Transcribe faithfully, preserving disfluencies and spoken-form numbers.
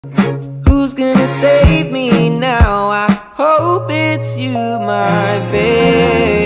Who's gonna save me now? I hope it's you, my babe.